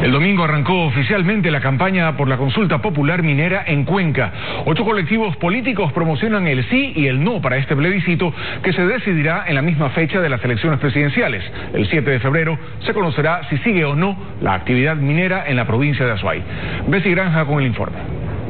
El domingo arrancó oficialmente la campaña por la consulta popular minera en Cuenca. 8 colectivos políticos promocionan el sí y el no para este plebiscito que se decidirá en la misma fecha de las elecciones presidenciales. El 7 de febrero se conocerá si sigue o no la actividad minera en la provincia de Azuay. Bessie Granja con el informe.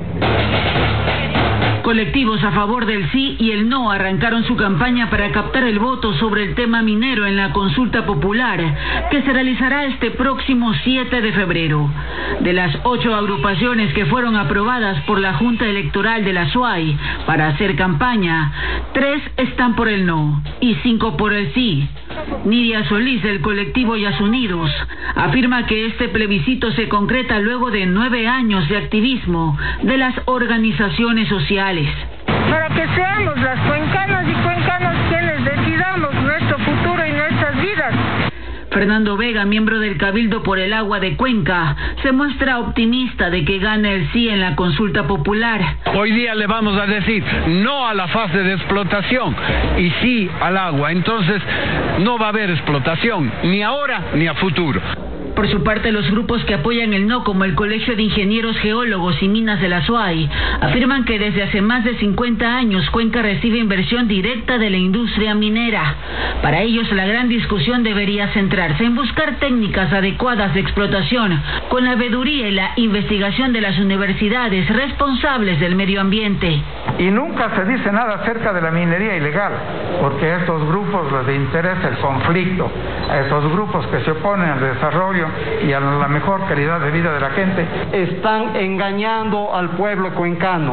Colectivos a favor del sí y el no arrancaron su campaña para captar el voto sobre el tema minero en la consulta popular, que se realizará este próximo 7 de febrero. De las 8 agrupaciones que fueron aprobadas por la Junta Electoral de la Azuay para hacer campaña, 3 están por el no y 5 por el sí. Nidia Solís, del colectivo Yasunidos, afirma que este plebiscito se concreta luego de 9 años de activismo de las organizaciones sociales. Para que seamos las cuencanas y cuencanos quienes decidamos nuestro futuro y nuestras vidas. Fernando Vega, miembro del Cabildo por el Agua de Cuenca, se muestra optimista de que gane el sí en la consulta popular. Hoy día le vamos a decir no a la fase de explotación y sí al agua. Entonces no va a haber explotación, ni ahora ni a futuro. Por su parte, los grupos que apoyan el no, como el Colegio de Ingenieros Geólogos y Minas de la Azuay, afirman que desde hace más de 50 años Cuenca recibe inversión directa de la industria minera. Para ellos, la gran discusión debería centrarse en buscar técnicas adecuadas de explotación, con la veeduría y la investigación de las universidades responsables del medio ambiente. Y nunca se dice nada acerca de la minería ilegal, porque a estos grupos les interesa el conflicto, a estos grupos que se oponen al desarrollo y a la mejor calidad de vida de la gente. Están engañando al pueblo cuencano.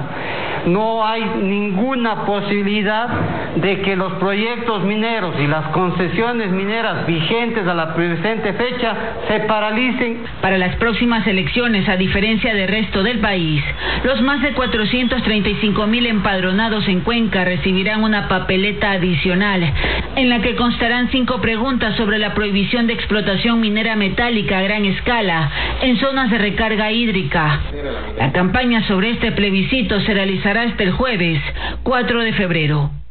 No hay ninguna posibilidad de que los proyectos mineros y las concesiones mineras vigentes a la presente fecha se paralicen. Para las próximas elecciones, a diferencia del resto del país, los más de 435,000 empadronados en Cuenca recibirán una papeleta adicional en la que constarán 5 preguntas sobre la prohibición de explotación minera metálica a gran escala en zonas de recarga hídrica. La campaña sobre este plebiscito se realizará hasta el jueves 4 de febrero.